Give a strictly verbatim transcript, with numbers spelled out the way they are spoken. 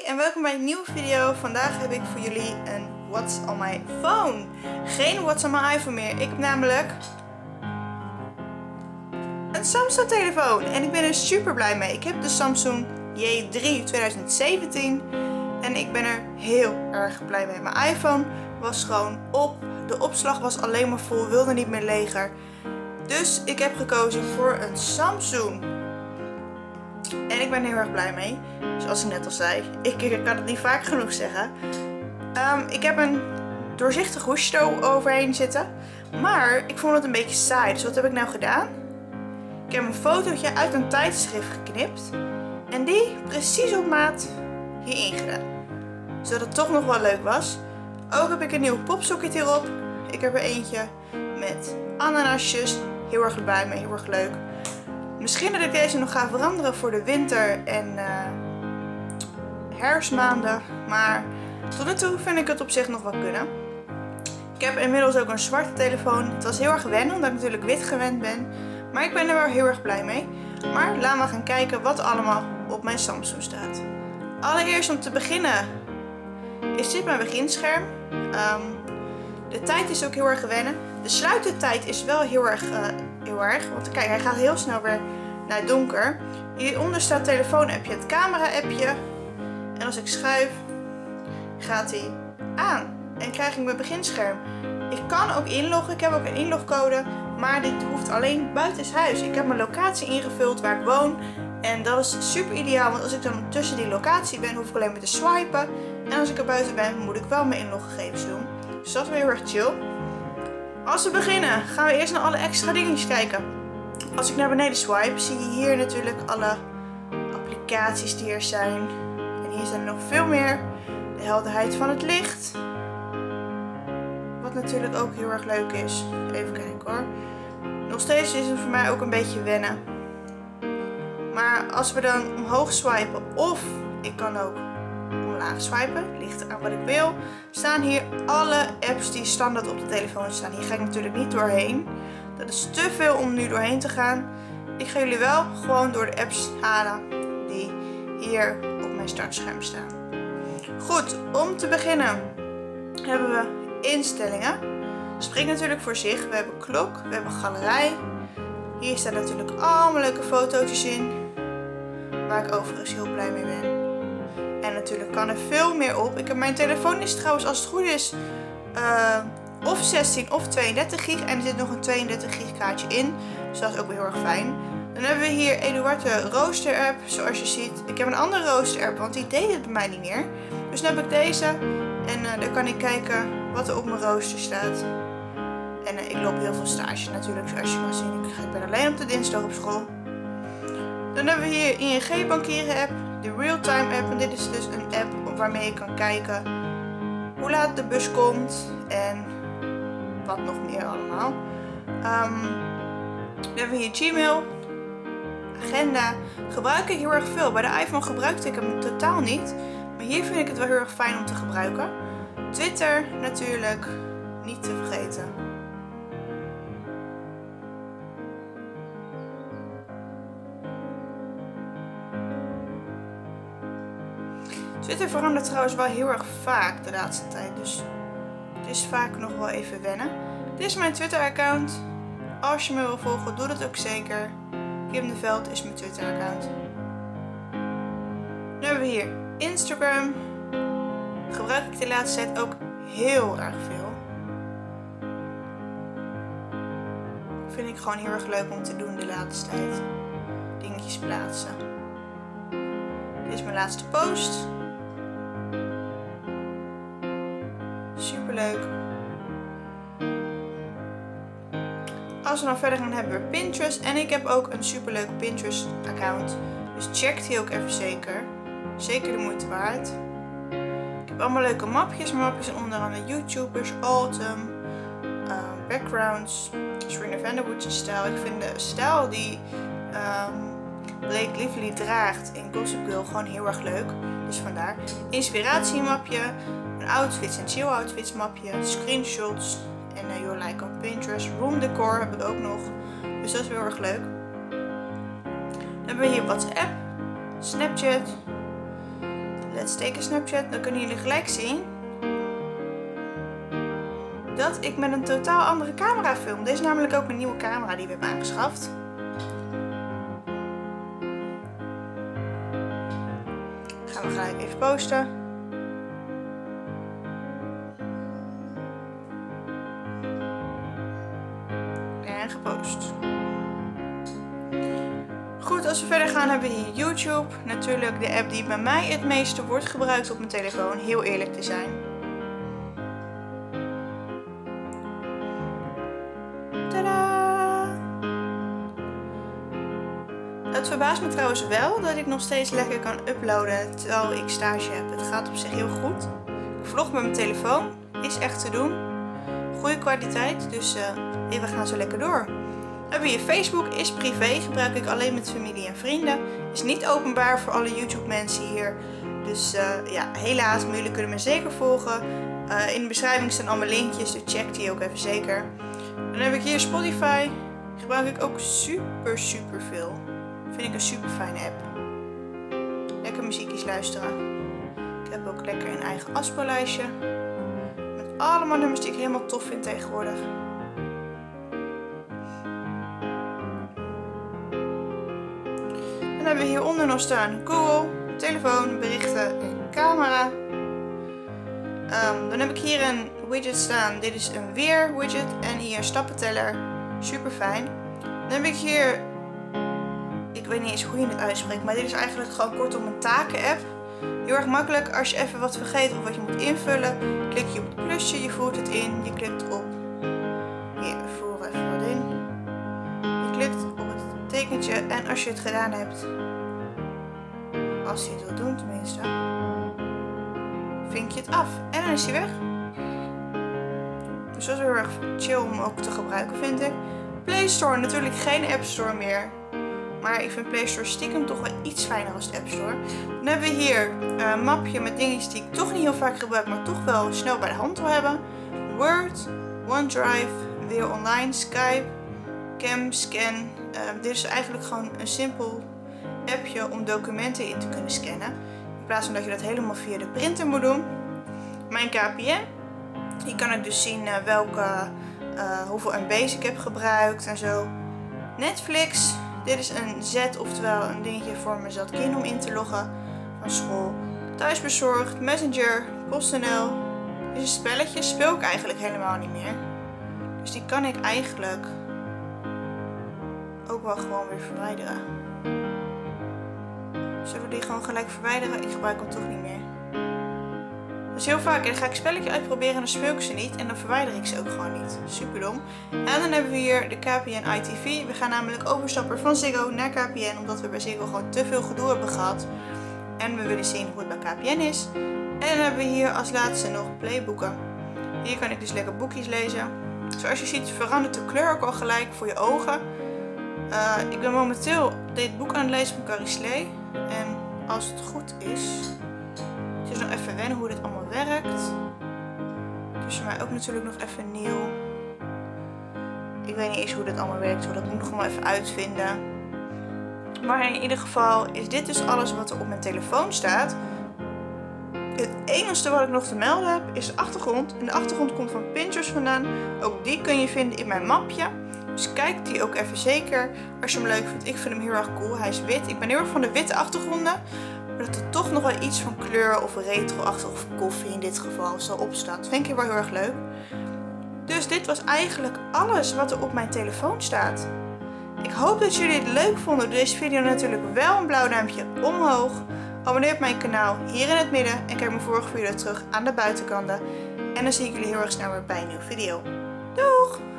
en welkom bij een nieuwe video. Vandaag heb ik voor jullie een What's on my phone. Geen What's on my iPhone meer. Ik heb namelijk een Samsung telefoon en ik ben er super blij mee. Ik heb de Samsung J drie twintig zeventien en ik ben er heel erg blij mee. Mijn iPhone was gewoon op. De opslag was alleen maar vol, wilde niet meer leger. Dus ik heb gekozen voor een Samsung. En ik ben er heel erg blij mee. Zoals ik net al zei. Ik, ik kan het niet vaak genoeg zeggen. Um, ik heb een doorzichtig hoesje overheen zitten. Maar ik vond het een beetje saai. Dus wat heb ik nou gedaan? Ik heb een fotootje uit een tijdschrift geknipt. En die precies op maat hierin gedaan. Zodat het toch nog wel leuk was. Ook heb ik een nieuwe popsocket hierop. Ik heb er eentje met ananasjes. Heel erg blij mee. Heel erg leuk. Misschien dat ik deze nog ga veranderen voor de winter en uh, herfstmaanden. Maar tot nu toe vind ik het op zich nog wel kunnen. Ik heb inmiddels ook een zwarte telefoon. Het was heel erg wennen omdat ik natuurlijk wit gewend ben. Maar ik ben er wel heel erg blij mee. Maar laten we gaan kijken wat allemaal op mijn Samsung staat. Allereerst om te beginnen is dit mijn beginscherm. Um, de tijd is ook heel erg wennen. De sluitertijd is wel heel erg... Uh, Heel erg, want kijk, hij gaat heel snel weer naar het donker. Hieronder staat het telefoon-appje, het camera-appje. En als ik schuif, gaat hij aan. En krijg ik mijn beginscherm. Ik kan ook inloggen, ik heb ook een inlogcode. Maar dit hoeft alleen buitenshuis. Ik heb mijn locatie ingevuld waar ik woon. En dat is super ideaal, want als ik dan tussen die locatie ben, hoef ik alleen maar te swipen. En als ik er buiten ben, moet ik wel mijn inloggegevens doen. Dus dat is wel heel erg chill. Als we beginnen, gaan we eerst naar alle extra dingetjes kijken. Als ik naar beneden swipe, zie je hier natuurlijk alle applicaties die er zijn. En hier zijn er nog veel meer. De helderheid van het licht. Wat natuurlijk ook heel erg leuk is. Even kijken hoor. Nog steeds is het voor mij ook een beetje wennen. Maar als we dan omhoog swipen, of ik kan ook omlaag swipen, ligt aan wat ik wil, staan hier alle apps die standaard op de telefoon staan. Hier ga ik natuurlijk niet doorheen. Dat is te veel om nu doorheen te gaan. Ik ga jullie wel gewoon door de apps halen die hier op mijn startscherm staan. Goed, om te beginnen hebben we instellingen. Spreekt natuurlijk voor zich. We hebben klok, we hebben galerij. Hier staan natuurlijk allemaal leuke fotootjes in, waar ik overigens heel blij mee ben. En natuurlijk kan er veel meer op. Ik heb, mijn telefoon is trouwens, als het goed is, uh, of zestien of tweeëndertig gig. En er zit nog een tweeëndertig gig kaartje in. Dus dat is ook wel heel erg fijn. Dan hebben we hier Eduard de rooster app, zoals je ziet. Ik heb een andere rooster app, want die deed het bij mij niet meer. Dus dan heb ik deze. En uh, dan kan ik kijken wat er op mijn rooster staat. En uh, ik loop heel veel stage natuurlijk, zoals je kan zien. Ik ben alleen op de dinsdag op school. Dan hebben we hier I N G bankieren app. De Realtime app, en dit is dus een app waarmee je kan kijken hoe laat de bus komt en wat nog meer allemaal. Um, dan hebben we hier Gmail, agenda, gebruik ik heel erg veel. Bij de iPhone gebruikte ik hem totaal niet, maar hier vind ik het wel heel erg fijn om te gebruiken. Twitter natuurlijk, niet te vergeten. Twitter verandert trouwens wel heel erg vaak de laatste tijd, dus het is vaak nog wel even wennen. Dit is mijn Twitter account. Als je me wil volgen, doe dat ook zeker. Kim de Veld is mijn Twitter account. Nu hebben we hier Instagram. Gebruik ik de laatste tijd ook heel erg veel. Vind ik gewoon heel erg leuk om te doen de laatste tijd. Dingetjes plaatsen. Dit is mijn laatste post. Super leuk. Als we dan verder gaan, hebben we Pinterest. En ik heb ook een super leuk Pinterest account. Dus check die ook even zeker. Zeker de moeite waard. Ik heb allemaal leuke mapjes. Mijn mapjes zijn onder andere YouTubers, Autumn, uh, backgrounds, Serena Vanderwood's stijl. Ik vind de stijl die um, Blake Lively draagt in Gossip Girl gewoon heel erg leuk. Dus vandaar. Inspiratiemapje. Een outfits en chill outfits mapje, screenshots en uh, your like on Pinterest, room decor heb ik ook nog, dus dat is heel erg leuk. Dan hebben we hier WhatsApp, Snapchat, Let's take a snapshot. Dan kunnen jullie gelijk zien dat ik met een totaal andere camera film. Dit is namelijk ook een nieuwe camera die we hebben aangeschaft. Gaan we gelijk even posten. En gepost. Goed, als we verder gaan hebben we hier YouTube. Natuurlijk de app die bij mij het meeste wordt gebruikt op mijn telefoon. Heel eerlijk te zijn. Tadaa! Het verbaast me trouwens wel dat ik nog steeds lekker kan uploaden terwijl ik stage heb. Het gaat op zich heel goed. Ik vlog met mijn telefoon. Is echt te doen. Goede kwaliteit. Dus uh, we gaan zo lekker door. We hebben hier Facebook, is privé, gebruik ik alleen met familie en vrienden. Is niet openbaar voor alle YouTube mensen hier. Dus uh, ja, helaas, maar jullie kunnen me zeker volgen. Uh, in de beschrijving staan allemaal linkjes, dus check die ook even zeker. Dan heb ik hier Spotify. Gebruik ik ook super super veel. Vind ik een super fijne app. Lekker muziekjes luisteren. Ik heb ook lekker een eigen afspeellijstje. Met allemaal nummers die ik helemaal tof vind tegenwoordig. Dan hebben we hieronder nog staan Google, telefoon, berichten en camera. Um, dan heb ik hier een widget staan. Dit is een weer widget en hier een stappenteller. Super fijn. Dan heb ik hier, ik weet niet eens hoe je het uitspreekt, maar dit is eigenlijk gewoon kortom een taken app. Heel erg makkelijk als je even wat vergeet of wat je moet invullen. Klik je op het plusje, je voert het in, je klikt op, hier, voer even wat in. Je klikt op het tekentje en als je het gedaan hebt, als je het wil doen tenminste, vink je het af en dan is hij weg. Dus dat is heel erg chill om ook te gebruiken, vind ik. Play Store, natuurlijk geen App Store meer. Maar ik vind Play Store stiekem toch wel iets fijner als de App Store. Dan hebben we hier een mapje met dingen die ik toch niet heel vaak gebruik, maar toch wel snel bij de hand wil hebben. Word, OneDrive, weer online, Skype, Cam, Scan. Uh, dit is eigenlijk gewoon een simpel appje om documenten in te kunnen scannen. In plaats van dat je dat helemaal via de printer moet doen. Mijn K P N. Hier kan ik dus zien uh, welke, uh, hoeveel M B's ik heb gebruikt en zo. Netflix. Dit is een Z, oftewel een dingetje voor mijn zat kind om in te loggen van school. Thuisbezorgd, Messenger, PostNL. Deze spelletjes speel ik eigenlijk helemaal niet meer. Dus die kan ik eigenlijk ook wel gewoon weer verwijderen. Zullen we die gewoon gelijk verwijderen? Ik gebruik hem toch niet meer. Dus heel vaak dan ga ik een spelletje uitproberen en dan speel ik ze niet. En dan verwijder ik ze ook gewoon niet. Super dom. En dan hebben we hier de K P N I T V. We gaan namelijk overstappen van Ziggo naar K P N. Omdat we bij Ziggo gewoon te veel gedoe hebben gehad. En we willen zien hoe het bij K P N is. En dan hebben we hier als laatste nog playboeken. Hier kan ik dus lekker boekjes lezen. Zoals je ziet verandert de kleur ook al gelijk voor je ogen. Uh, ik ben momenteel dit boek aan het lezen van Carrie Slee. En als het goed is... Het is nog even wennen hoe dit allemaal werkt. Het is voor mij ook natuurlijk nog even nieuw. Ik weet niet eens hoe dit allemaal werkt. Dat moet ik nog gewoon even uitvinden. Maar in ieder geval is dit dus alles wat er op mijn telefoon staat. Het enige wat ik nog te melden heb is de achtergrond. En de achtergrond komt van Pinterest vandaan. Ook die kun je vinden in mijn mapje. Dus kijk die ook even zeker als je hem leuk vindt. Ik vind hem heel erg cool. Hij is wit. Ik ben heel erg van de witte achtergronden. Maar dat er toch nog wel iets van kleur of retro-achtig of koffie in dit geval zo op staat. Dat vind ik wel heel erg leuk. Dus dit was eigenlijk alles wat er op mijn telefoon staat. Ik hoop dat jullie het leuk vonden. Doe deze video natuurlijk wel een blauw duimpje omhoog. Abonneer op mijn kanaal hier in het midden. En kijk mijn vorige video terug aan de buitenkanten. En dan zie ik jullie heel erg snel weer bij een nieuwe video. Doeg!